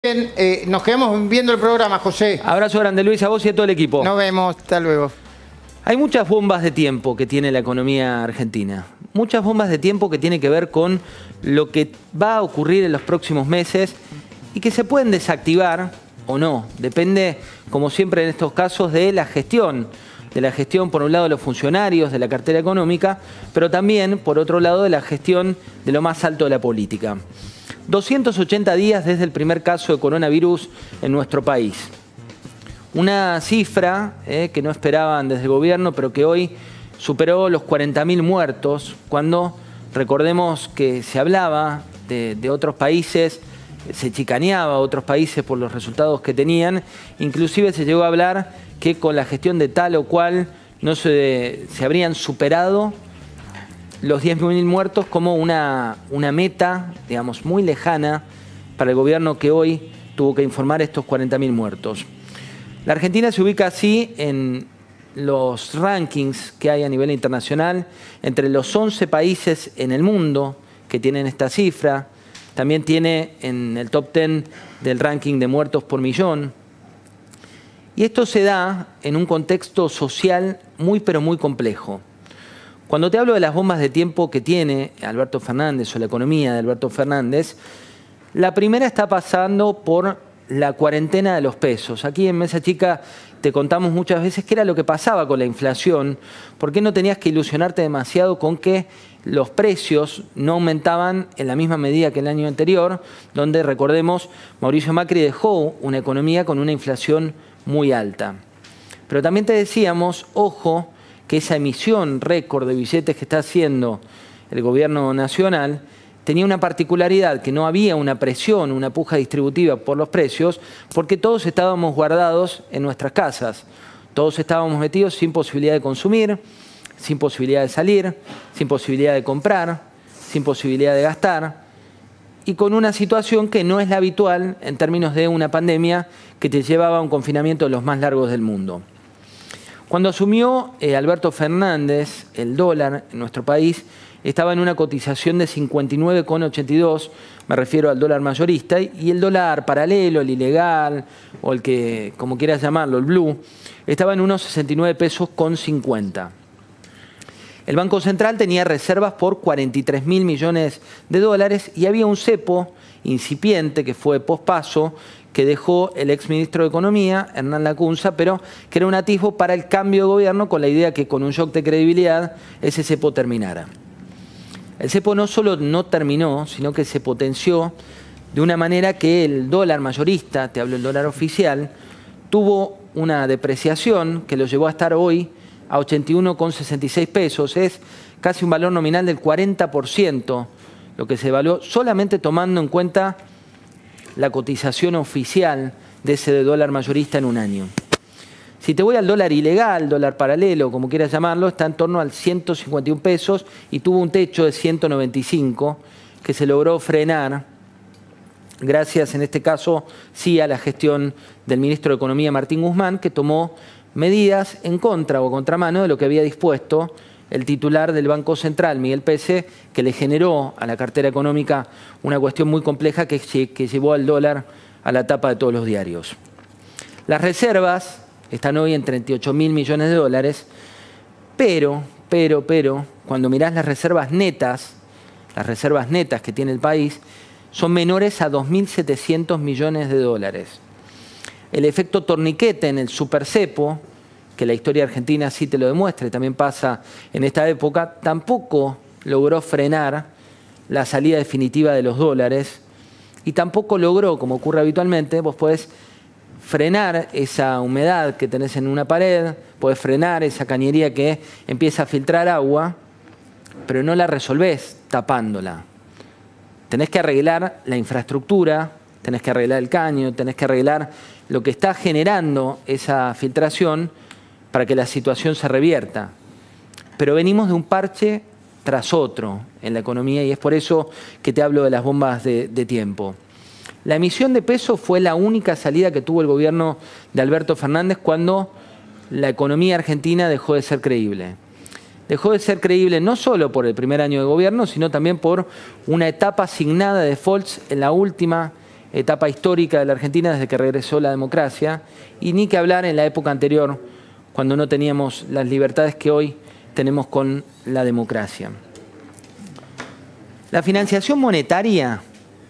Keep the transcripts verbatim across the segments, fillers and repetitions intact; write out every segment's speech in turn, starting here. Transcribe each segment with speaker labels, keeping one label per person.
Speaker 1: Bien, eh, nos quedamos viendo el programa, José.
Speaker 2: Abrazo grande, Luis, a vos y a todo el equipo.
Speaker 1: Nos vemos, hasta luego.
Speaker 2: Hay muchas bombas de tiempo que tiene la economía argentina. Muchas bombas de tiempo que tienen que ver con lo que va a ocurrir en los próximos meses y que se pueden desactivar o no. Depende, como siempre en estos casos, de la gestión. De la gestión, por un lado, de los funcionarios, de la cartera económica, pero también, por otro lado, de la gestión de lo más alto de la política. doscientos ochenta días desde el primer caso de coronavirus en nuestro país. Una cifra eh, que no esperaban desde el gobierno, pero que hoy superó los cuarenta mil muertos, cuando recordemos que se hablaba de, de otros países, se chicaneaba a otros países por los resultados que tenían, inclusive se llegó a hablar que con la gestión de tal o cual no se, se habrían superado los diez mil muertos como una, una meta, digamos, muy lejana para el gobierno que hoy tuvo que informar estos cuarenta mil muertos. La Argentina se ubica así en los rankings que hay a nivel internacional, entre los once países en el mundo que tienen esta cifra. También tiene en el top diez del ranking de muertos por millón. Y esto se da en un contexto social muy pero muy complejo. Cuando te hablo de las bombas de tiempo que tiene Alberto Fernández o la economía de Alberto Fernández, la primera está pasando por la cuarentena de los pesos. Aquí en Mesa Chica te contamos muchas veces qué era lo que pasaba con la inflación, por qué no tenías que ilusionarte demasiado con que los precios no aumentaban en la misma medida que el año anterior, donde, recordemos, Mauricio Macri dejó una economía con una inflación muy alta. Pero también te decíamos, ojo, que esa emisión récord de billetes que está haciendo el gobierno nacional tenía una particularidad, que no había una presión, una puja distributiva por los precios, porque todos estábamos guardados en nuestras casas. Todos estábamos metidos sin posibilidad de consumir, sin posibilidad de salir, sin posibilidad de comprar, sin posibilidad de gastar, y con una situación que no es la habitual en términos de una pandemia que te llevaba a un confinamiento de los más largos del mundo. Cuando asumió eh, Alberto Fernández, el dólar en nuestro país estaba en una cotización de cincuenta y nueve con ochenta y dos, me refiero al dólar mayorista, y el dólar paralelo, el ilegal, o el que, como quieras llamarlo, el blue, estaba en unos sesenta y nueve pesos con cincuenta. El Banco Central tenía reservas por cuarenta y tres mil millones de dólares y había un cepo incipiente que fue pospaso que dejó el exministro de Economía, Hernán Lacunza, pero que era un atisbo para el cambio de gobierno con la idea que con un shock de credibilidad ese cepo terminara. El cepo no solo no terminó, sino que se potenció de una manera que el dólar mayorista, te hablo del dólar oficial, tuvo una depreciación que lo llevó a estar hoy a ochenta y uno con sesenta y seis pesos. Es casi un valor nominal del cuarenta por ciento lo que se evaluó solamente tomando en cuenta la cotización oficial de ese dólar mayorista en un año. Si te voy al dólar ilegal, dólar paralelo, como quieras llamarlo, está en torno al ciento cincuenta y un pesos y tuvo un techo de ciento noventa y cinco que se logró frenar gracias, en este caso, sí a la gestión del ministro de Economía, Martín Guzmán, que tomó medidas en contra o contramano de lo que había dispuesto el titular del Banco Central, Miguel Pese, que le generó a la cartera económica una cuestión muy compleja que, que llevó al dólar a la tapa de todos los diarios. Las reservas están hoy en treinta y ocho mil millones de dólares, pero, pero, pero, cuando mirás las reservas netas, las reservas netas que tiene el país, son menores a dos mil setecientos millones de dólares. El efecto torniquete en el supercepo, que la historia argentina sí te lo demuestra y también pasa en esta época, tampoco logró frenar la salida definitiva de los dólares y tampoco logró, como ocurre habitualmente, vos podés frenar esa humedad que tenés en una pared, podés frenar esa cañería que empieza a filtrar agua, pero no la resolvés tapándola. Tenés que arreglar la infraestructura, tenés que arreglar el caño, tenés que arreglar lo que está generando esa filtración para que la situación se revierta. Pero venimos de un parche tras otro en la economía y es por eso que te hablo de las bombas de, de tiempo. La emisión de pesos fue la única salida que tuvo el gobierno de Alberto Fernández cuando la economía argentina dejó de ser creíble. Dejó de ser creíble no solo por el primer año de gobierno, sino también por una etapa asignada de defaults en la última etapa histórica de la Argentina desde que regresó la democracia, y ni que hablar en la época anterior, cuando no teníamos las libertades que hoy tenemos con la democracia. La financiación monetaria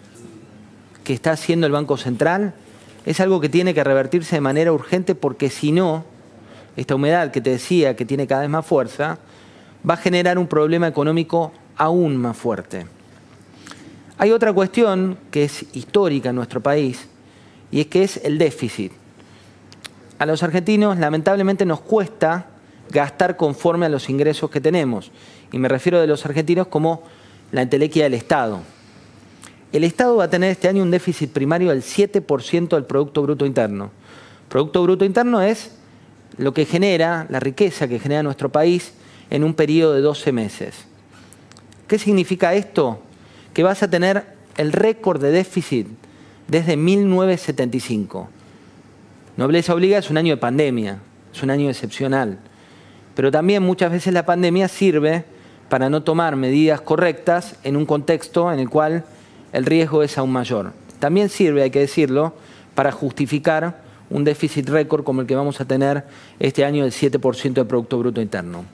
Speaker 2: que está haciendo el Banco Central es algo que tiene que revertirse de manera urgente, porque si no, esta humedad que te decía que tiene cada vez más fuerza, va a generar un problema económico aún más fuerte. Hay otra cuestión que es histórica en nuestro país, y es que es el déficit. A los argentinos lamentablemente nos cuesta gastar conforme a los ingresos que tenemos, y me refiero de los argentinos como la entelequia del Estado. El Estado va a tener este año un déficit primario del siete por ciento del Producto Bruto Interno. Producto Bruto Interno es lo que genera, la riqueza que genera nuestro país en un periodo de doce meses. ¿Qué significa esto? Que vas a tener el récord de déficit desde mil novecientos setenta y cinco. Nobleza obliga, es un año de pandemia, es un año excepcional. Pero también muchas veces la pandemia sirve para no tomar medidas correctas en un contexto en el cual el riesgo es aún mayor. También sirve, hay que decirlo, para justificar un déficit récord como el que vamos a tener este año del siete por ciento del Producto Bruto Interno.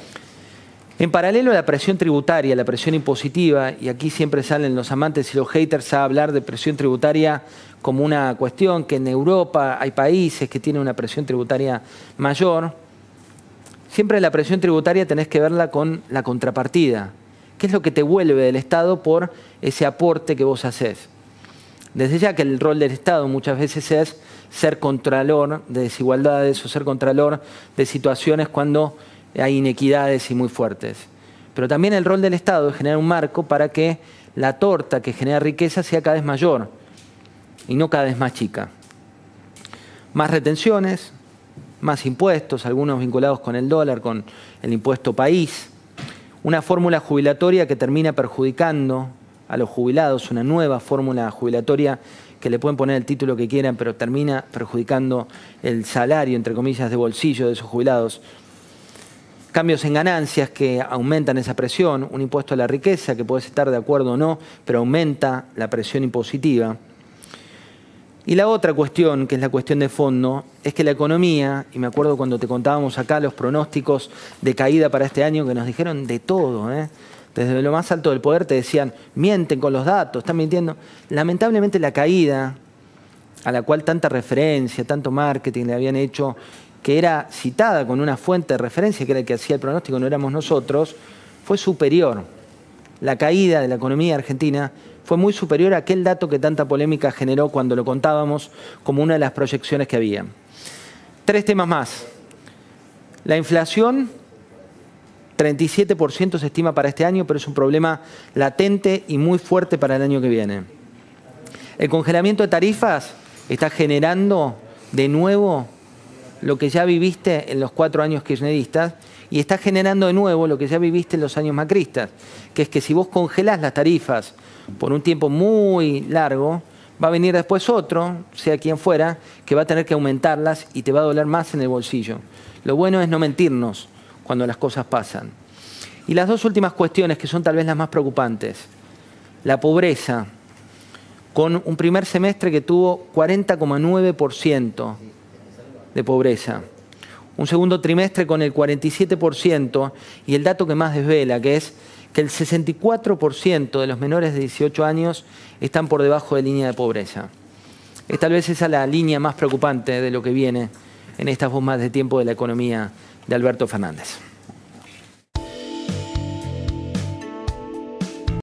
Speaker 2: En paralelo a la presión tributaria, la presión impositiva, y aquí siempre salen los amantes y los haters a hablar de presión tributaria como una cuestión que en Europa hay países que tienen una presión tributaria mayor. Siempre la presión tributaria tenés que verla con la contrapartida. ¿Qué es lo que te vuelve del Estado por ese aporte que vos hacés? Desde ya que el rol del Estado muchas veces es ser contralor de desigualdades o ser contralor de situaciones cuando hay inequidades y muy fuertes. Pero también el rol del Estado es generar un marco para que la torta que genera riqueza sea cada vez mayor y no cada vez más chica. Más retenciones, más impuestos, algunos vinculados con el dólar, con el impuesto país. Una fórmula jubilatoria que termina perjudicando a los jubilados, una nueva fórmula jubilatoria que le pueden poner el título que quieran, pero termina perjudicando el salario, entre comillas, de bolsillo de esos jubilados. Cambios en ganancias que aumentan esa presión, un impuesto a la riqueza que puedes estar de acuerdo o no, pero aumenta la presión impositiva. Y la otra cuestión, que es la cuestión de fondo, es que la economía, y me acuerdo cuando te contábamos acá los pronósticos de caída para este año, que nos dijeron de todo, ¿eh? Desde lo más alto del poder te decían, mienten con los datos, están mintiendo. Lamentablemente la caída, a la cual tanta referencia, tanto marketing le habían hecho, que era citada con una fuente de referencia, que era el que hacía el pronóstico, no éramos nosotros, fue superior. La caída de la economía argentina fue muy superior a aquel dato que tanta polémica generó cuando lo contábamos como una de las proyecciones que había. Tres temas más. La inflación, treinta y siete por ciento se estima para este año, pero es un problema latente y muy fuerte para el año que viene. El congelamiento de tarifas está generando de nuevo lo que ya viviste en los cuatro años kirchneristas y está generando de nuevo lo que ya viviste en los años macristas, que es que si vos congelás las tarifas por un tiempo muy largo, va a venir después otro, sea quien fuera, que va a tener que aumentarlas y te va a doler más en el bolsillo. Lo bueno es no mentirnos cuando las cosas pasan. Y las dos últimas cuestiones, que son tal vez las más preocupantes. La pobreza, con un primer semestre que tuvo cuarenta coma nueve por ciento de pobreza. Un segundo trimestre con el cuarenta y siete por ciento y el dato que más desvela, que es que el sesenta y cuatro por ciento de los menores de dieciocho años están por debajo de línea de pobreza. Es tal vez esa la línea más preocupante de lo que viene en estas bombas de tiempo de la economía de Alberto Fernández.